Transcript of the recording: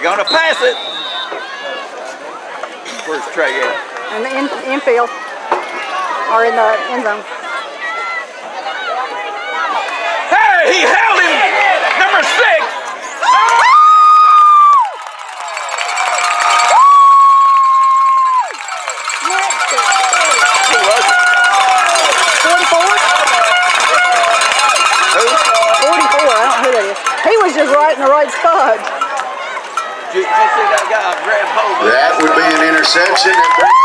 gonna pass it. Where's Trey at? In the infield. Or in the end zone. Hey, he held him! Number 6! He was just right in the right spot. Did you see that guy grab hold of it? That would be an interception.